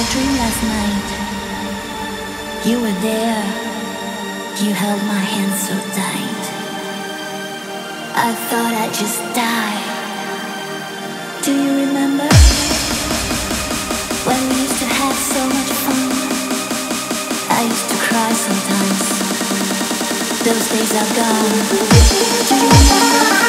a dream last night. You were there, you held my hand so tight. I thought I'd just die. Do you remember when we used to have so much fun? I used to cry sometimes. Those days are gone. Do you remember?